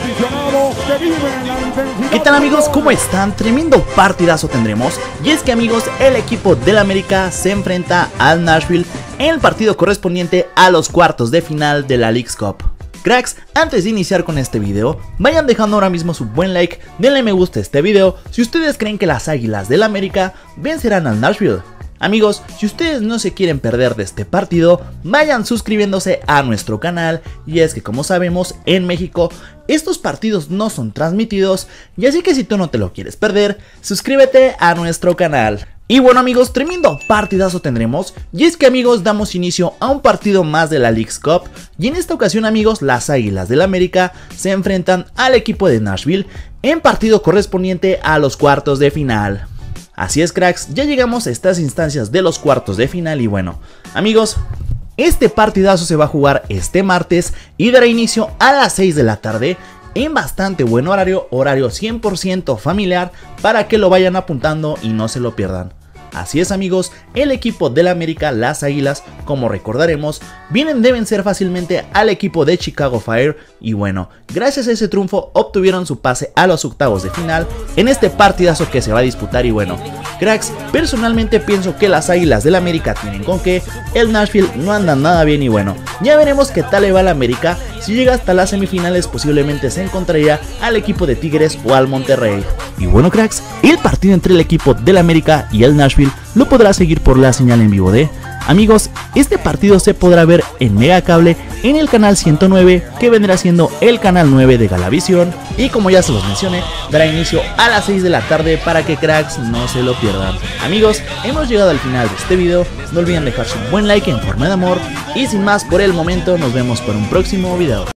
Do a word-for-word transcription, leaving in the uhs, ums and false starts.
¿Qué tal amigos? ¿Cómo están? Tremendo partidazo tendremos. Y es que amigos, el equipo del América se enfrenta al Nashville en el partido correspondiente a los cuartos de final de la Leagues Cup. Cracks, antes de iniciar con este video, vayan dejando ahora mismo su buen like, denle me gusta a este video si ustedes creen que las Águilas del América vencerán al Nashville. Amigos, si ustedes no se quieren perder de este partido, vayan suscribiéndose a nuestro canal, y es que como sabemos, en México estos partidos no son transmitidos, y así que si tú no te lo quieres perder, suscríbete a nuestro canal. Y bueno amigos, tremendo partidazo tendremos, y es que amigos damos inicio a un partido más de la Leagues Cup, y en esta ocasión amigos las Águilas del América se enfrentan al equipo de Nashville en partido correspondiente a los cuartos de final. Así es cracks, ya llegamos a estas instancias de los cuartos de final y bueno, amigos, este partidazo se va a jugar este martes y dará inicio a las seis de la tarde en bastante buen horario, horario cien por ciento familiar para que lo vayan apuntando y no se lo pierdan. Así es amigos, el equipo del América, las Águilas, como recordaremos, vienen de vencer fácilmente al equipo de Chicago Fire y bueno, gracias a ese triunfo obtuvieron su pase a los octavos de final en este partidazo que se va a disputar y bueno, cracks, personalmente pienso que las Águilas del América tienen con que el Nashville no anda nada bien y bueno, ya veremos qué tal le va al América. Si llega hasta las semifinales posiblemente se encontraría al equipo de Tigres o al Monterrey. Y bueno cracks, el partido entre el equipo del América y el Nashville lo podrá seguir por la señal en vivo de... Amigos, este partido se podrá ver en Megacable en el canal ciento nueve, que vendrá siendo el canal nueve de Galavisión, y como ya se los mencioné, dará inicio a las seis de la tarde para que cracks no se lo pierdan. Amigos, hemos llegado al final de este video, no olviden dejar su buen like en forma de amor, y sin más por el momento nos vemos para un próximo video.